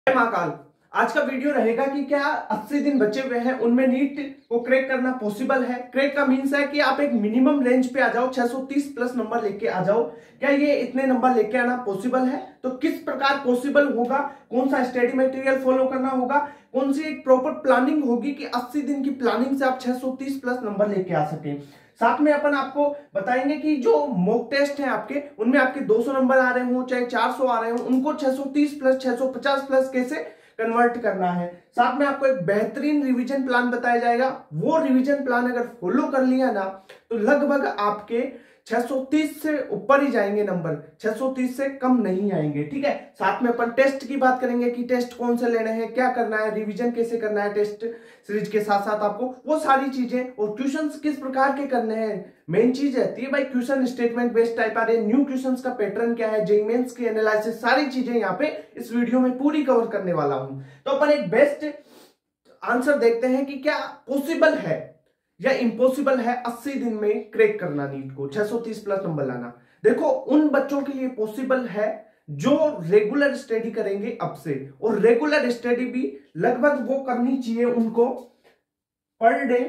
जय महाकाल। आज का वीडियो रहेगा कि क्या 80 दिन बचे हुए हैं उनमें नीट को क्रैक करना पॉसिबल है। क्रैक का मीन्स है कि आप एक मिनिमम रेंज पे आ जाओ, 630 प्लस नंबर लेके आ जाओ। क्या ये इतने नंबर लेके आना पॉसिबल है? तो किस प्रकार पॉसिबल होगा, कौन सा स्टडी मटेरियल फॉलो करना होगा, कौन सी एक प्रॉपर प्लानिंग होगी कि 80 दिन की प्लानिंग से आप 630 प्लस नंबर लेके आ सके। साथ में अपन आपको बताएंगे कि जो मॉक टेस्ट है आपके, उनमें आपके 200 नंबर आ रहे हो चाहे 400 आ रहे हो, उनको 630 प्लस 650 प्लस कैसे कन्वर्ट करना है। साथ में आपको एक बेहतरीन रिवीजन प्लान बताया जाएगा। वो रिवीजन प्लान अगर फॉलो कर लिया ना तो लगभग आपके 630 से ऊपर ही जाएंगे नंबर, 630 से कम नहीं आएंगे। ठीक है। साथ में अपन टेस्ट की बात करेंगे कि टेस्ट कौन से लेने हैं, क्या करना है, रिवीजन कैसे करना है टेस्ट सीरीज के साथ साथ आपको वो सारी चीजें, और क्वेश्चंस किस प्रकार के करने हैं। मेन चीज रहती है भाई क्वेश्चन स्टेटमेंट बेस्ड टाइप आ रहे हैं, न्यू क्वेश्चंस का पैटर्न क्या है, जेईई मेंस की एनालिसिस, सारी चीजें यहाँ पे इस वीडियो में पूरी कवर करने वाला हूं। तो अपन एक बेस्ट आंसर देखते हैं कि क्या पॉसिबल है या इम्पॉसिबल है 80 दिन में क्रैक करना नीट को, 630 प्लस नंबर लाना। देखो, उन बच्चों के लिए पॉसिबल है जो रेगुलर स्टडी करेंगे अब से, और रेगुलर स्टडी भी लगभग वो करनी चाहिए उनको पर डे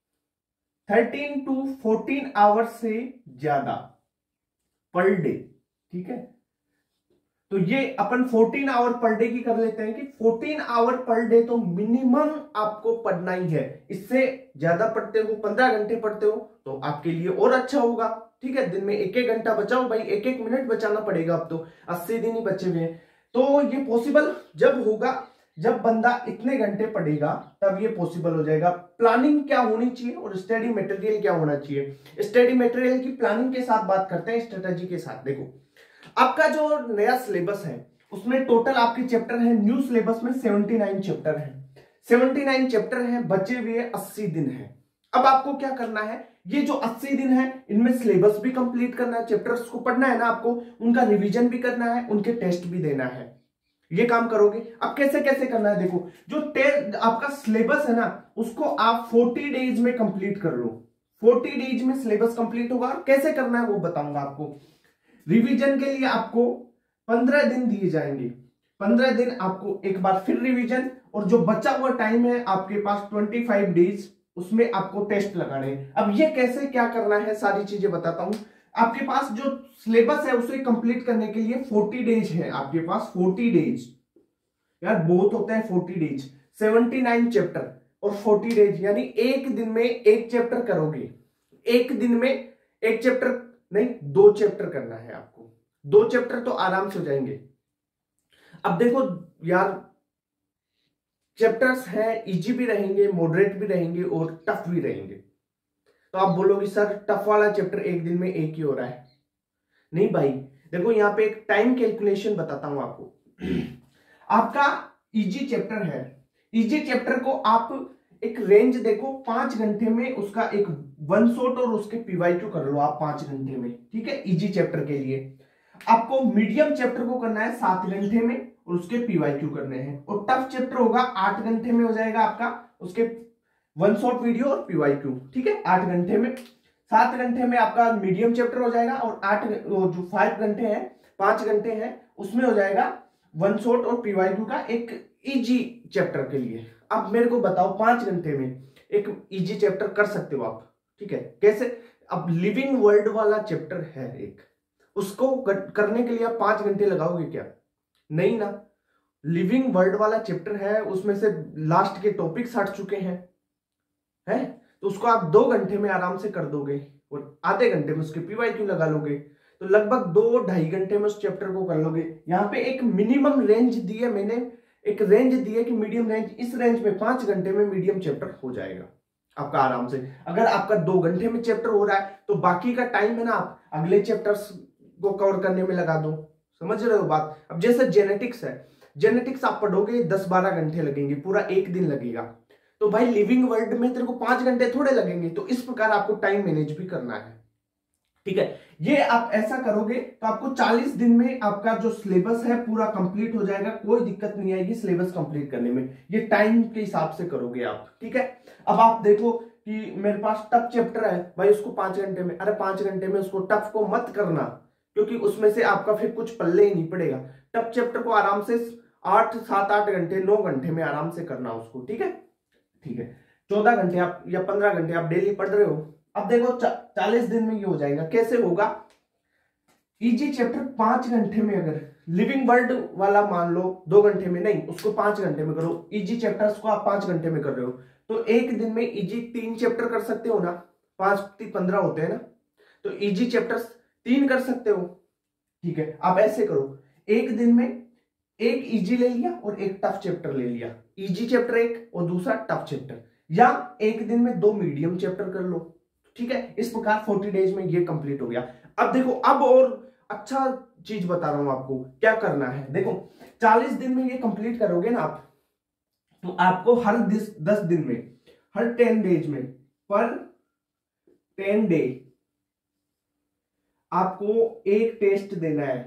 13 to 14 आवर्स से ज्यादा पर डे। ठीक है। तो ये अपन 14 आवर पर डे की कर लेते हैं कि 14 आवर पर डे तो मिनिमम आपको पढ़ना ही है। इससे ज्यादा पढ़ते हो, 15 घंटे पढ़ते हो तो आपके लिए और अच्छा होगा। ठीक है। दिन में एक एक घंटा बचाओ भाई, एक एक मिनट बचाना पड़ेगा। अब तो 80 दिन ही बचे हुए हैं। तो ये पॉसिबल जब होगा जब बंदा इतने घंटे पढ़ेगा, तब ये पॉसिबल हो जाएगा। प्लानिंग क्या होनी चाहिए और स्टडी मटेरियल क्या होना चाहिए। स्टडी मटेरियल की प्लानिंग के साथ बात करते हैं, स्ट्रेटेजी के साथ। देखो, आपका जो नया सिलेबस है उसमें टोटल आपके चैप्टर है, न्यू सिलेबस में 79 चैप्टर है। 79 चैप्टर है, बचे हुए 80 दिन है। अब आपको क्या करना है, ये जो 80 दिन है इनमें सिलेबस भी कंप्लीट करना है, चैप्टर्स को पढ़ना है ना आपको, उनका रिवीजन भी करना है, उनके टेस्ट भी देना है। ये काम करोगे। अब कैसे कैसे करना है, देखो, जो आपका सिलेबस है ना उसको आप 40 डेज में कंप्लीट कर लो। 40 डेज में सिलेबस कंप्लीट होगा। और कैसे करना है वो बताऊंगा आपको। रिवीजन के लिए आपको 15 दिन दिए जाएंगे। 15 दिन आपको एक बार फिर रिवीजन, और जो बचा हुआ टाइम है आपके पास 25 डेज, उसमें आपको टेस्ट लगाने हैं। अब ये कैसे क्या करना है सारी चीजें बताता हूं। आपके पास जो सिलेबस है उसे कंप्लीट करने के लिए 40 डेज है आपके पास। 40 डेज यार बहुत होते हैं 40 डेज। 79 चैप्टर और 40 डेज, यानी एक दिन में एक चैप्टर करोगे। एक दिन में एक चैप्टर नहीं, 2 चैप्टर करना है आपको। 2 चैप्टर तो आराम से हो जाएंगे। अब देखो यार, चैप्टर्स हैं, इजी भी रहेंगे, मॉडरेट भी रहेंगे और टफ भी रहेंगे। तो आप बोलोगे सर टफ वाला चैप्टर एक दिन में एक ही हो रहा है। नहीं भाई, देखो यहाँ पे एक टाइम कैलकुलेशन बताता हूं आपको। आपका इजी चैप्टर है, इजी चैप्टर को आप एक रेंज देखो, 5 घंटे में उसका एक वन शॉट और उसके पीवाईक्यू कर लो आप 5 घंटे में। ठीक है। इजी चैप्टर के लिए आपको मीडियम चैप्टर को करना है 7 घंटे में और उसके पीवाईक्यू करने हैं, और टफ चैप्टर होगा 8 घंटे में हो जाएगा आपका, उसके वन शॉट वीडियो और पीवाईक्यू। ठीक है। 8 घंटे में, 7 घंटे में आपका मीडियम चैप्टर हो जाएगा, और 8 जो 5 घंटे हैं, 5 घंटे हैं, उसमें हो जाएगा वन शॉट और पीवाईक्यू का एक इजी चैप्टर के लिए। अब मेरे को बताओ 5 घंटे में एक इजी चैप्टर कर सकते हो आप। ठीक है। कैसे? अब लिविंग वर्ल्ड वाला चैप्टर है एक, उसको करने के लिए आप 5 घंटे लगाओगे क्या? नहीं ना। लिविंग वर्ल्ड वाला चैप्टर है, उसमें से लास्ट के टॉपिक्स हट चुके हैं, है? तो उसको आप 2 घंटे में आराम से कर दोगे, और आधे घंटे में उसके पीवाईक्यू लगा लोगे, तो लगभग 2-2.5 घंटे में उस चैप्टर को कर लोगे। यहाँ पे एक मिनिमम रेंज दी है मैंने, एक रेंज दी है कि मीडियम रेंज, इस रेंज में 5 घंटे में मीडियम चैप्टर हो जाएगा आपका आराम से। अगर आपका 2 घंटे में चैप्टर हो रहा है तो बाकी का टाइम है ना आप अगले चैप्टर्स को कवर करने में लगा दो। समझ रहे हो बात? अब जैसे जेनेटिक्स है, जेनेटिक्स आप पढ़ोगे 10-12 घंटे लगेंगे, पूरा एक दिन लगेगा। तो भाई लिविंग वर्ल्ड में तेरे को 5 घंटे थोड़े लगेंगे। तो इस प्रकार आपको टाइम मैनेज भी करना है। ठीक है। ये आप ऐसा करोगे तो आपको 40 दिन में आपका जो सिलेबस है पूरा कंप्लीट हो जाएगा। कोई दिक्कत नहीं आएगी सिलेबस कंप्लीट करने में, ये टाइम के हिसाब से करोगे आप। ठीक है। अब आप देखो कि मेरे पास टफ चैप्टर है भाई, उसको 5 घंटे में, अरे 5 घंटे में उसको टफ को मत करना, क्योंकि उसमें से आपका फिर कुछ पल्ले ही नहीं पड़ेगा। टफ चैप्टर को आराम से 7-8 घंटे 9 घंटे में आराम से करना उसको, ठीक है। ठीक है, 14 घंटे आप या 15 घंटे आप डेली पढ़ रहे हो। अब देखो 40 दिन में ये हो जाएगा। कैसे होगा? इजी चैप्टर 5 घंटे में, अगर लिविंग वर्ड वाला मान लो 2 घंटे में, नहीं उसको 5 घंटे में करो। इजी चैप्टर्स को आप 5 घंटे में कर रहे हो तो एक दिन में इजी 3 चैप्टर कर सकते हो ना, 5-15 होते हैं ना, तो इजी चैप्टर्स 3 कर सकते हो। ठीक है, आप ऐसे करो, एक दिन में एक इजी ले लिया और एक टफ चैप्टर ले लिया, इजी चैप्टर एक और दूसरा टफ चैप्टर, या एक दिन में 2 मीडियम चैप्टर कर लो। ठीक है, इस प्रकार 40 डेज में ये कंप्लीट हो गया। अब देखो, अब और अच्छा चीज बता रहा हूं आपको क्या करना है। देखो 40 दिन में ये कंप्लीट करोगे ना आप, तो आपको हर 10 दिन में, हर 10 डेज में, पर 10 डे आपको एक टेस्ट देना है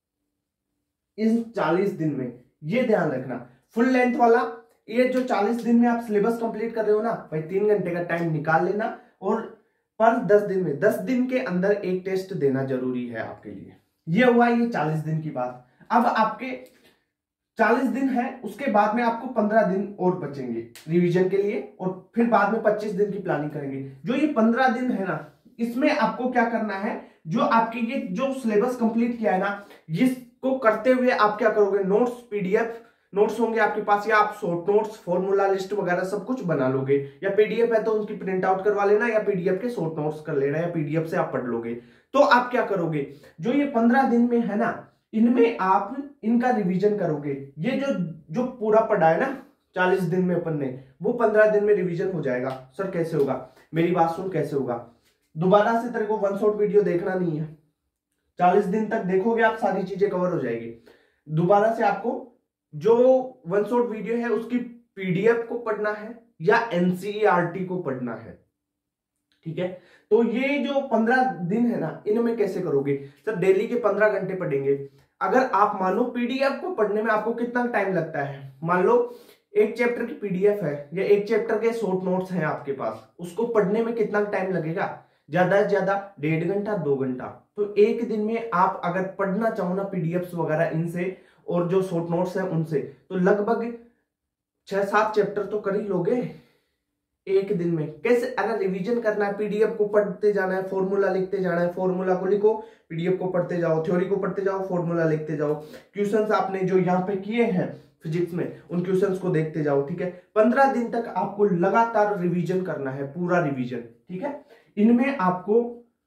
इन 40 दिन में। ये ध्यान रखना, फुल लेंथ वाला ये जो 40 दिन में आप सिलेबस कंप्लीट कर रहे हो ना भाई, 3 घंटे का टाइम निकाल लेना और पर 10 दिन में 10 दिन के अंदर एक टेस्ट देना जरूरी है आपके लिए। ये हुआ ये 40 दिन की बात। अब आपके 40 दिन है, उसके बाद में आपको 15 दिन और बचेंगे रिवीजन के लिए, और फिर बाद में 25 दिन की प्लानिंग करेंगे। जो ये 15 दिन है ना, इसमें आपको क्या करना है, जो आपके ये जो सिलेबस कंप्लीट किया है ना, इसको करते हुए आप क्या करोगे, नोट्स, पीडीएफ नोट्स होंगे आपके पास, या आप शॉर्ट नोट्स, फॉर्मूला लिस्ट वगैरह सब कुछ बना लोगे, या पीडीएफ है तो उनकी प्रिंट आउट करवा लेना, या पीडीएफ के शॉर्ट नोट्स कर लेना, या पीडीएफ से आप पढ़ लोगे। तो आप क्या करोगे, जो ये 15 दिन में है ना, इनमें आप इनका रिवीजन करोगे। ये जो पूरा पढ़ा है ना 40 दिन में अपन ने, वो 15 दिन में रिवीजन हो जाएगा। सर कैसे होगा? मेरी बात सुन, कैसे होगा? दोबारा से तेरे को वन शॉट वीडियो देखना नहीं है, 40 दिन तक देखोगे आप, सारी चीजें कवर हो जाएगी। दोबारा से आपको जो वन शॉट वीडियो है उसकी पीडीएफ को पढ़ना है या एनसीईआरटी को पढ़ना है। ठीक है, तो ये जो 15 दिन है ना, इनमें कैसे करोगे? सर डेली के 15 घंटे पढ़ेंगे। अगर आप मान लो पीडीएफ को पढ़ने में आपको कितना टाइम लगता है, मान लो एक चैप्टर की पीडीएफ है या एक चैप्टर के शॉर्ट नोट्स हैं आपके पास, उसको पढ़ने में कितना टाइम लगेगा? ज्यादा से ज्यादा 1.5 घंटा 2 घंटा। तो एक दिन में आप अगर पढ़ना चाहो ना पीडीएफ वगैरह इनसे और जो शॉर्ट नोट्स हैं उनसे, तो लगभग 6-7 चैप्टर तो कर ही लोगे एक दिन में। कैसे? अगर रिवीजन करना है, पीडीएफ को पढ़ते जाना है, फॉर्मूला लिखते जाना है, फॉर्मूला को लिखो, पीडीएफ को पढ़ते जाओ, थ्योरी को पढ़ते जाओ, फॉर्मूला लिखते जाओ, क्वेश्चंस आपने जो यहाँ पे किए हैं फिजिक्स में उन क्वेश्चंस को देखते जाओ। ठीक है, 15 दिन तक आपको लगातार रिवीजन करना है, पूरा रिवीजन। ठीक है, इनमें आपको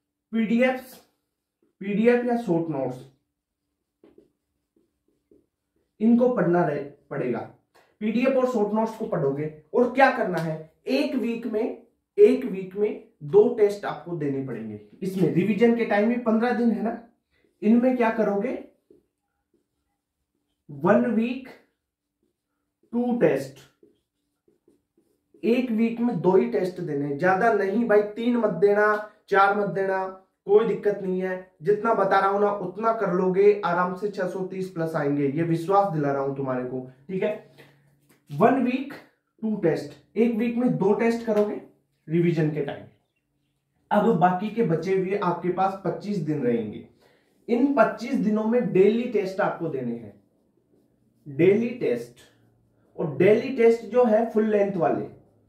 पीडीएफ या शॉर्ट नोट्स इनको पढ़ना पड़ेगा। पीडीएफ और शॉर्ट नोट्स को पढ़ोगे और क्या करना है, एक वीक में 2 टेस्ट आपको देने पड़ेंगे। इसमें रिवीजन के टाइम में 15 दिन है ना, इनमें क्या करोगे, 1 वीक 2 टेस्ट, एक वीक में 2 ही टेस्ट देने, ज्यादा नहीं भाई। 3 मत देना, 4 मत देना, कोई दिक्कत नहीं है। जितना बता रहा हूं ना उतना कर लोगे, आराम से 630 प्लस आएंगे, ये विश्वास दिला रहा हूं तुम्हारे को। ठीक है, 1 वीक 2 टेस्ट, एक वीक में 2 टेस्ट करोगे रिवीजन के टाइम। अब बाकी के बचे हुए आपके पास 25 दिन रहेंगे। इन 25 दिनों में डेली टेस्ट आपको देने हैं, डेली टेस्ट। और डेली टेस्ट जो है फुल लेंथ वाले,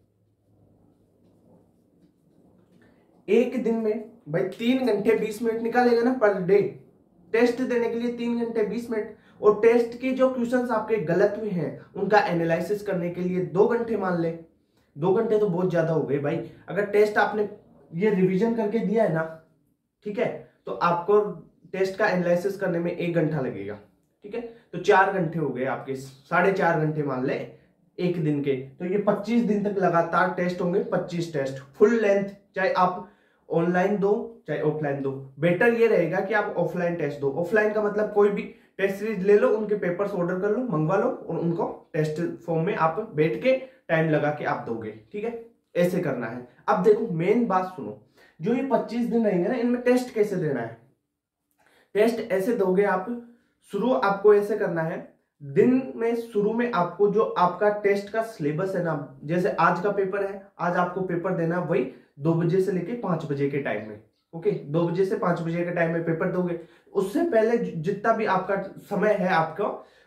एक दिन में भाई 3 घंटे 20 मिनट निकालेगा ना पर डे, टेस्ट देने के लिए 3 घंटे 20 मिनट। और टेस्ट के जो क्वेश्चंस आपके गलत में हैं उनका एनालिसिस करने के लिए 2 घंटे मान ले। 2 घंटे तो बहुत ज्यादा हो गए भाई। अगर टेस्ट आपने ये रिवीजन करके दिया है ना, ठीक है, तो आपको टेस्ट का एनालिसिस करने में 1 घंटा लगेगा। ठीक है, तो 4 घंटे हो गए आपके, 4.5 घंटे मान ले एक दिन के। तो ये 25 दिन तक लगातार टेस्ट होंगे, 25 टेस्ट फुल लेंथ, चाहे आप ऑनलाइन दो चाहे ऑफलाइन दो। बेटर ये रहेगा कि आप ऑफलाइन टेस्ट दो। ऑफलाइन का मतलब कोई भी टेस्ट सीरीज ले लो, उनके पेपर्स ऑर्डर कर लो, मंगवा लो और उनको टेस्ट फॉर्म में आप बैठ के टाइम लगा के आप दोगे। ठीक है, ऐसे करना है। अब देखो मेन बात सुनो, जो ये 25 दिन रहेंगे ना, इनमें टेस्ट कैसे देना है? टेस्ट ऐसे दोगे आप, शुरू आपको ऐसे करना है, दिन में शुरू में आपको जो आपका टेस्ट का सिलेबस है ना, जैसे आज का पेपर है, आज आपको पेपर देना वही 2 बजे से लेके 5 बजे के टाइम में। ओके, 2 बजे से 5 बजे के टाइम में पेपर दोगे। उससे पहले जितना भी आपका समय है आपका,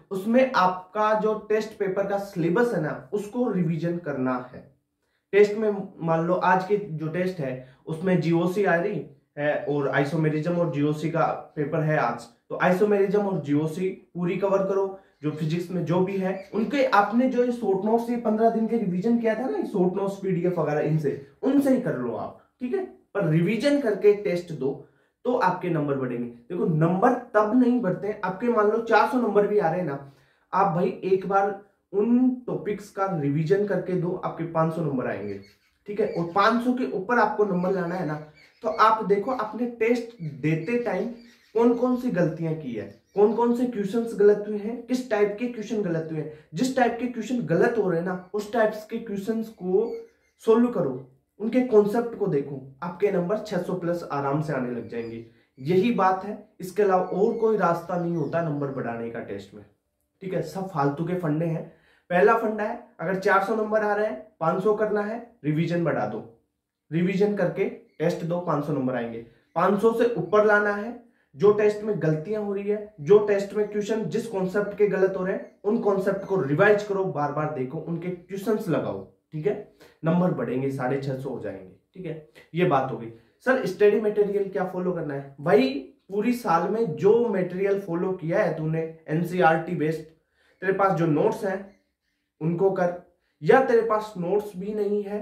उसमें आपका जो टेस्ट पेपर का सिलेबस है ना, उसको रिवीजन करना है। टेस्ट में मान लो आज के जो टेस्ट है उसमें जीओसी आ रही है और आइसोमेरिज्म और जीओसी का पेपर है आज, तो आइसोमेरिज्म और जीओसी पूरी कवर करो। जो फिजिक्स में जो भी है उनके आपने जो ये शॉर्ट नोट्स ये 15 दिन के रिवीजन किया था ना, शॉर्ट नोट्स पीडीएफ वगैरह, उनसे ही कर लो आप, ठीक है। पर रिवीजन करके टेस्ट दो तो आपके नंबर बढ़ेंगे। देखो नंबर तब नहीं बढ़ते हैं, आपके मान लो 400 नंबर भी आ रहे हैं ना, आप भाई एक बार उन टॉपिक्स का रिवीजन करके दो, आपके 500 नंबर आएंगे, ठीक है। और 500 के ऊपर आपको नंबर लाना है ना, तो आप देखो आपने टेस्ट देते टाइम कौन कौन सी गलतियां की है, कौन कौन से क्वेश्चंस गलत हुए हैं, किस टाइप के क्वेश्चन गलत हुए हैं। जिस टाइप के क्वेश्चन गलत हो रहे हैं ना, उस टाइप्स के क्वेश्चंस को सोल्व करो, उनके कॉन्सेप्ट को देखो, आपके नंबर 600 प्लस आराम से आने लग जाएंगे। यही बात है, इसके अलावा और कोई रास्ता नहीं होता नंबर बढ़ाने का टेस्ट में, ठीक है। सब फालतू के फंडे हैं। पहला फंडा है, अगर 400 नंबर आ रहे हैं 500 करना है, रिवीजन बढ़ा दो, रिवीजन करके टेस्ट दो, 500 नंबर आएंगे। 500 से ऊपर लाना है, जो टेस्ट में गलतियां हो रही है, जो टेस्ट में क्वेश्चन जिस कॉन्सेप्ट के गलत हो रहे हैं, उन कॉन्सेप्ट को रिवाइज करो, बार बार देखो, उनके क्वेश्चंस लगाओ, ठीक है। नंबर बढ़ेंगे, 650 हो जाएंगे, ठीक है। ये बात हो गई। सर स्टडी मटेरियल क्या फॉलो करना है? भाई पूरी साल में जो मटेरियल फॉलो किया है तूने एनसीईआरटी बेस्ड, तेरे पास जो नोट्स हैं उनको कर, या तेरे पास नोट्स भी नहीं है,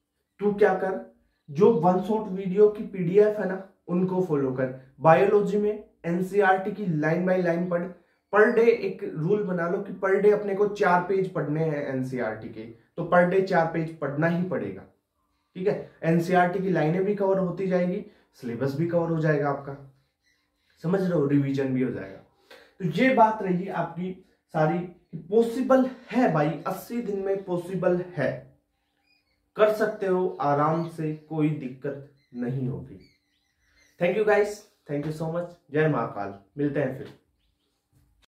तू क्या कर, जो वन शॉट वीडियो की पीडीएफ है ना, उनको फॉलो कर। बायोलॉजी में एनसीईआरटी की लाइन बाय लाइन पढ़, पर डे एक रूल बना लो कि पर डे अपने को 4 पेज पढ़ने हैं एनसीईआरटी के, तो पर डे 4 पेज पढ़ना ही पड़ेगा, ठीक है। एनसीईआरटी की लाइनें भी कवर होती जाएगी, सिलेबस भी कवर हो जाएगा आपका, समझ रहे हो, रिवीजन भी हो जाएगा। तो ये बात रही आपकी सारी, पॉसिबल है भाई, 80 दिन में पॉसिबल है, कर सकते हो आराम से, कोई दिक्कत नहीं होगी। Thank you guys, thank you so much, जय महाकाल, मिलते हैं फिर।